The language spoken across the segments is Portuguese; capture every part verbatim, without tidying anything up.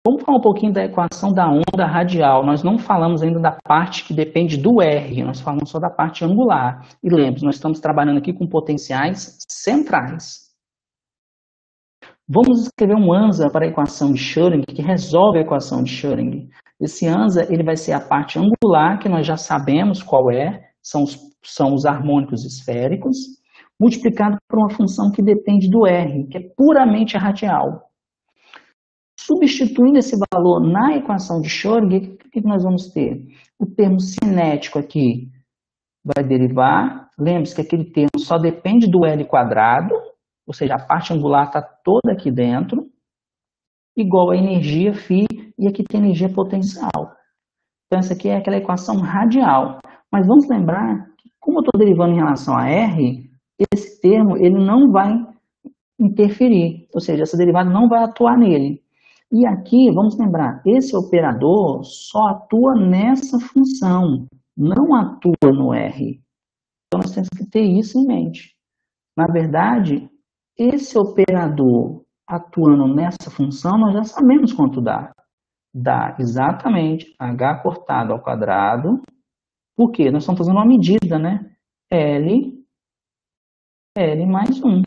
Vamos falar um pouquinho da equação da onda radial. Nós não falamos ainda da parte que depende do R, nós falamos só da parte angular. E lembre-se, nós estamos trabalhando aqui com potenciais centrais. Vamos escrever um ANSA para a equação de Schrödinger, que resolve a equação de Schrödinger. Esse ANSA ele vai ser a parte angular, que nós já sabemos qual é, são os, são os harmônicos esféricos, multiplicado por uma função que depende do R, que é puramente radial. Substituindo esse valor na equação de Schrödinger, o que nós vamos ter? O termo cinético aqui vai derivar. Lembre-se que aquele termo só depende do L quadrado, ou seja, a parte angular está toda aqui dentro, igual a energia φ, e aqui tem energia potencial. Então essa aqui é aquela equação radial. Mas vamos lembrar que, como eu estou derivando em relação a R, esse termo ele não vai interferir, ou seja, essa derivada não vai atuar nele. E aqui, vamos lembrar, esse operador só atua nessa função, não atua no R. Então, nós temos que ter isso em mente. Na verdade, esse operador atuando nessa função, nós já sabemos quanto dá. Dá exatamente h cortado ao quadrado. Por quê? Nós estamos fazendo uma medida, né? L, L mais um.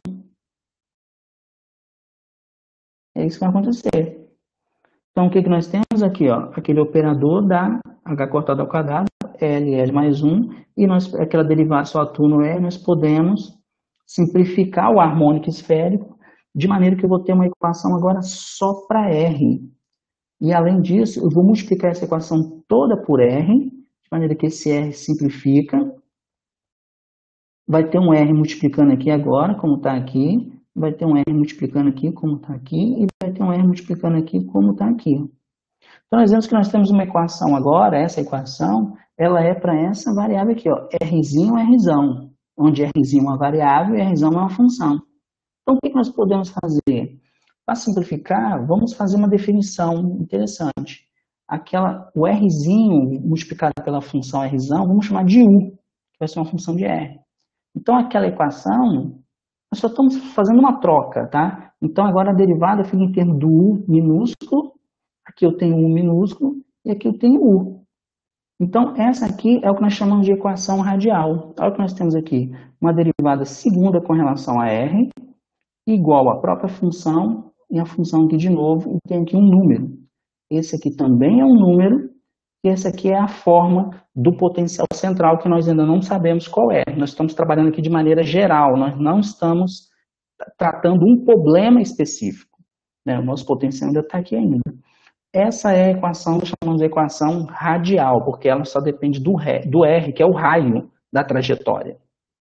É isso que vai acontecer. Então, o que, que nós temos aqui? Ó? Aquele operador dá h cortado ao quadrado, L, L mais um, e nós, aquela derivada só atua no R, nós podemos simplificar o harmônico esférico, de maneira que eu vou ter uma equação agora só para R. E, além disso, eu vou multiplicar essa equação toda por R, de maneira que esse R simplifica. Vai ter um R multiplicando aqui agora, como está aqui. Vai ter um R multiplicando aqui, como está aqui, e vai ter um R multiplicando aqui, como está aqui. Então, nós vemos que nós temos uma equação agora, essa equação, ela é para essa variável aqui, ó, Rzinho, Rzão, onde Rzinho é uma variável e Rzão é uma função. Então, o que nós podemos fazer? Para simplificar, vamos fazer uma definição interessante. Aquela, o Rzinho multiplicado pela função Rzão, vamos chamar de U, que vai ser uma função de R. Então, aquela equação, nós só estamos fazendo uma troca, tá? Então, agora a derivada fica em termos do U minúsculo. Aqui eu tenho U minúsculo e aqui eu tenho U. Então, essa aqui é o que nós chamamos de equação radial. Olha o que nós temos aqui. Uma derivada segunda com relação a R, igual à própria função, e a função aqui de novo, e tem aqui um número. Esse aqui também é um número, e essa aqui é a forma do potencial central, que nós ainda não sabemos qual é. Nós estamos trabalhando aqui de maneira geral, nós não estamos tratando um problema específico, né? O nosso potencial ainda está aqui ainda. Essa é a equação que chamamos de equação radial, porque ela só depende do, do R, que é o raio da trajetória.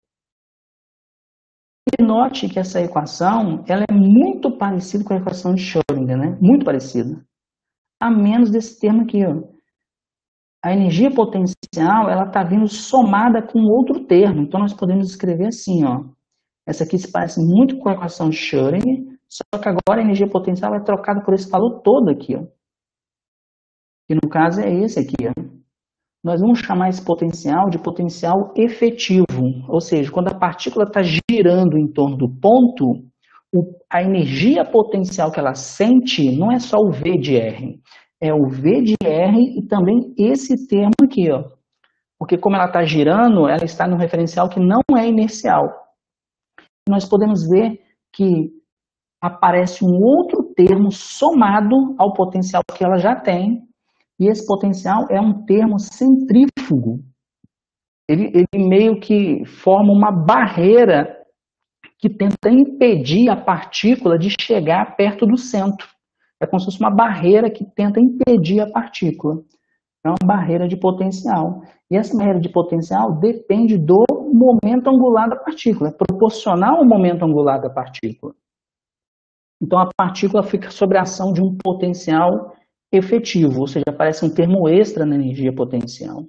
E note que essa equação ela é muito parecida com a equação de Schrödinger, né? Muito parecida. A menos desse termo aqui, ó. A energia potencial ela está vindo somada com outro termo. Então, nós podemos escrever assim, ó. Essa aqui se parece muito com a equação de Schrödinger, só que agora a energia potencial é trocada por esse valor todo aqui, ó. Que no caso é esse aqui, ó. Nós vamos chamar esse potencial de potencial efetivo. Ou seja, quando a partícula está girando em torno do ponto, o, a energia potencial que ela sente não é só o V de R. É o V de R e também esse termo aqui, ó. Porque como ela está girando, ela está num referencial que não é inercial. Nós podemos ver que aparece um outro termo somado ao potencial que ela já tem. E esse potencial é um termo centrífugo. Ele, ele meio que forma uma barreira que tenta impedir a partícula de chegar perto do centro. É como se fosse uma barreira que tenta impedir a partícula. É uma barreira de potencial. E essa barreira de potencial depende do momento angular da partícula. É proporcional ao momento angular da partícula. Então, a partícula fica sob a ação de um potencial efetivo, ou seja, aparece um termo extra na energia potencial.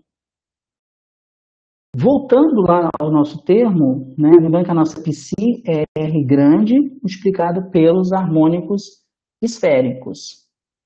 Voltando lá ao nosso termo, né, lembrando que a nossa Psi é R grande multiplicado pelos harmônicos esféricos.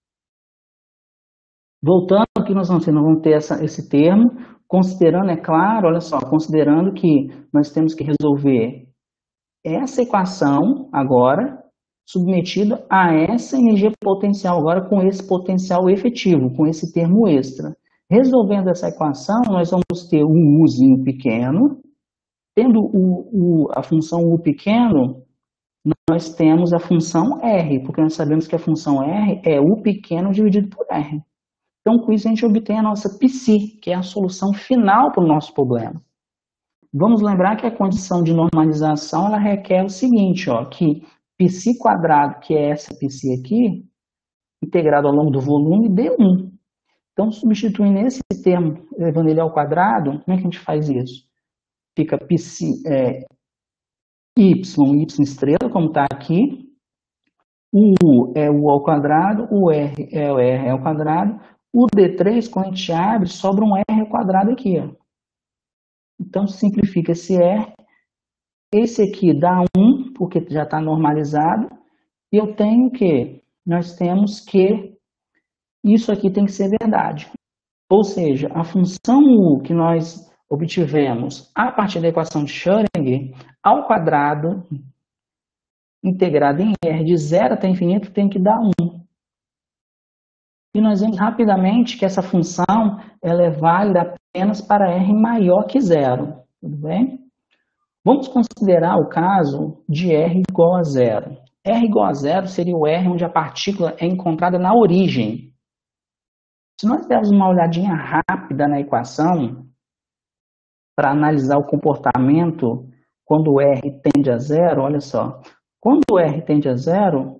Voltando aqui, nós vamos ter, nós vamos ter essa, esse termo, considerando, é claro, olha só, considerando que nós temos que resolver essa equação agora, submetido a essa energia potencial, agora com esse potencial efetivo, com esse termo extra. Resolvendo essa equação, nós vamos ter um Uzinho pequeno. Tendo o, o, a função U pequeno, nós temos a função R, porque nós sabemos que a função R é U pequeno dividido por R. Então, com isso, a gente obtém a nossa Psi, que é a solução final para o nosso problema. Vamos lembrar que a condição de normalização ela requer o seguinte, ó, que Psi quadrado, que é essa Psi aqui, integrado ao longo do volume, dê um. Então, substituindo esse termo, levando ele ao quadrado, como é que a gente faz isso? Fica Psi, é, y, y estrela, como está aqui. O U é o U ao quadrado, o R é o R ao quadrado. O D três, quando a gente abre, sobra um R ao quadrado aqui, ó. Então, simplifica esse R. Esse aqui dá um, porque já está normalizado. E eu tenho que, nós temos que, isso aqui tem que ser verdade. Ou seja, a função U que nós obtivemos a partir da equação de Schrödinger, ao quadrado, integrado em R de zero até infinito, tem que dar um. E nós vemos rapidamente que essa função ela é válida apenas para R maior que zero. Tudo bem? Vamos considerar o caso de R igual a zero. R igual a zero seria o R onde a partícula é encontrada na origem. Se nós dermos uma olhadinha rápida na equação, para analisar o comportamento quando o R tende a zero, olha só. Quando o R tende a zero,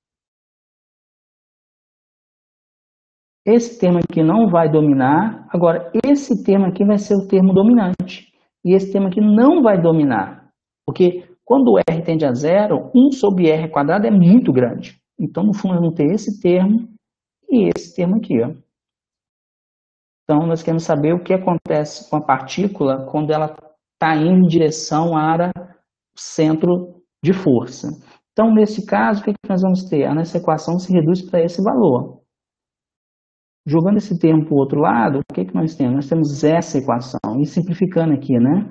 esse termo aqui não vai dominar. Agora, esse termo aqui vai ser o termo dominante. E esse termo aqui não vai dominar. Porque quando o R tende a zero, um sobre R quadrado é muito grande. Então, no fundo, nós vamos ter esse termo e esse termo aqui, ó. Então, nós queremos saber o que acontece com a partícula quando ela está indo em direção ao centro de força. Então, nesse caso, o que nós vamos ter? A nossa equação se reduz para esse valor. Jogando esse termo para o outro lado, o que que nós temos? Nós temos essa equação. E simplificando aqui, né?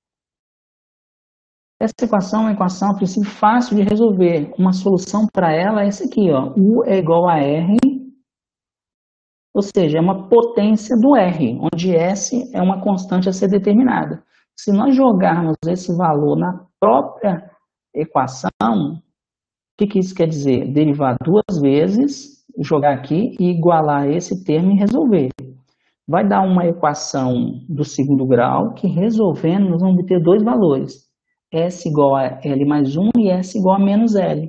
Essa equação é uma equação, a princípio, fácil de resolver. Uma solução para ela é essa aqui, ó. U é igual a R. Ou seja, é uma potência do R, onde S é uma constante a ser determinada. Se nós jogarmos esse valor na própria equação, o que, que isso quer dizer? Derivar duas vezes, jogar aqui e igualar esse termo e resolver. Vai dar uma equação do segundo grau que, resolvendo, nós vamos ter dois valores. S igual a L mais um e S igual a menos L.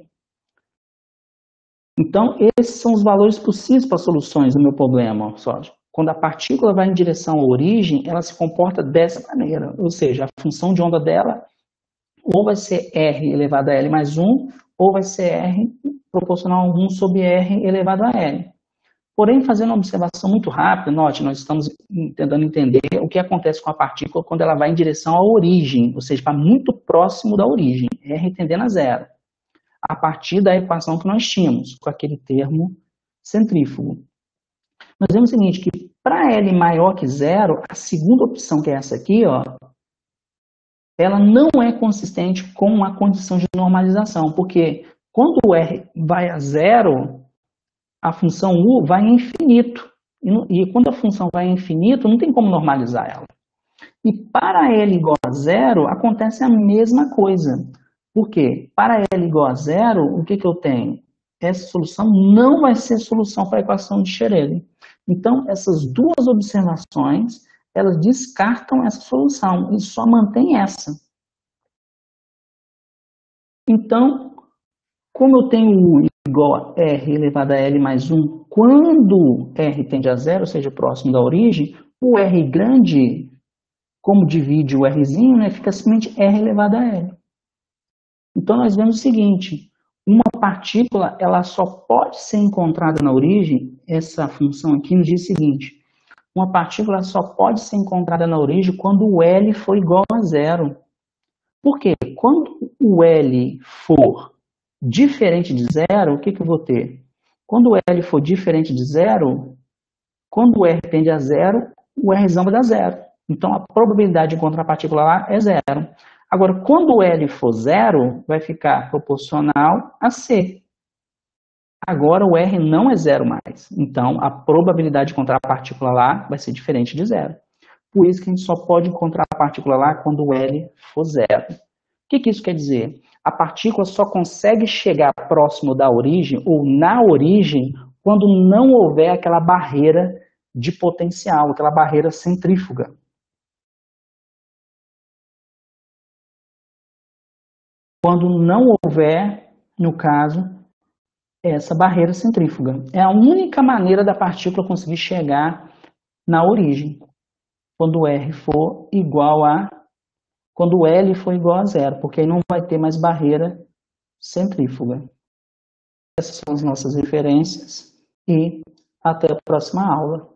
Então, esses são os valores possíveis para soluções do meu problema. Só. Quando a partícula vai em direção à origem, ela se comporta dessa maneira. Ou seja, a função de onda dela ou vai ser R elevado a L mais um, ou vai ser R proporcional a um sobre R elevado a L. Porém, fazendo uma observação muito rápida, note, nós estamos tentando entender o que acontece com a partícula quando ela vai em direção à origem, ou seja, para muito próximo da origem, R tendendo a zero. A partir da equação que nós tínhamos, com aquele termo centrífugo. Nós vemos o seguinte, que para L maior que zero, a segunda opção, que é essa aqui, ó, ela não é consistente com a condição de normalização, porque quando o R vai a zero, a função U vai a infinito. E, no, e quando a função vai a infinito, não tem como normalizar ela. E para L igual a zero, acontece a mesma coisa. Por quê? Para L igual a zero, o que, que eu tenho? Essa solução não vai ser solução para a equação de Schrödinger. Então, essas duas observações, elas descartam essa solução e só mantém essa. Então, como eu tenho U igual a R elevado a L mais um, quando R tende a zero, ou seja, próximo da origem, o R grande, como divide o Rzinho, né, fica simplesmente R elevado a L. Então, nós vemos o seguinte, uma partícula ela só pode ser encontrada na origem, essa função aqui nos diz o seguinte, uma partícula só pode ser encontrada na origem quando o L for igual a zero. Por quê? Quando o L for diferente de zero, o que, que eu vou ter? Quando o L for diferente de zero, quando o R tende a zero, o Rzão vai dar zero. Então, a probabilidade de encontrar a partícula lá é zero. Agora, quando o L for zero, vai ficar proporcional a C. Agora o R não é zero mais. Então, a probabilidade de encontrar a partícula lá vai ser diferente de zero. Por isso que a gente só pode encontrar a partícula lá quando o L for zero. O que, que isso quer dizer? A partícula só consegue chegar próximo da origem ou na origem quando não houver aquela barreira de potencial, aquela barreira centrífuga. Quando não houver, no caso, essa barreira centrífuga. É a única maneira da partícula conseguir chegar na origem. Quando o R for igual a... Quando o L for igual a zero, porque aí não vai ter mais barreira centrífuga. Essas são as nossas referências e até a próxima aula.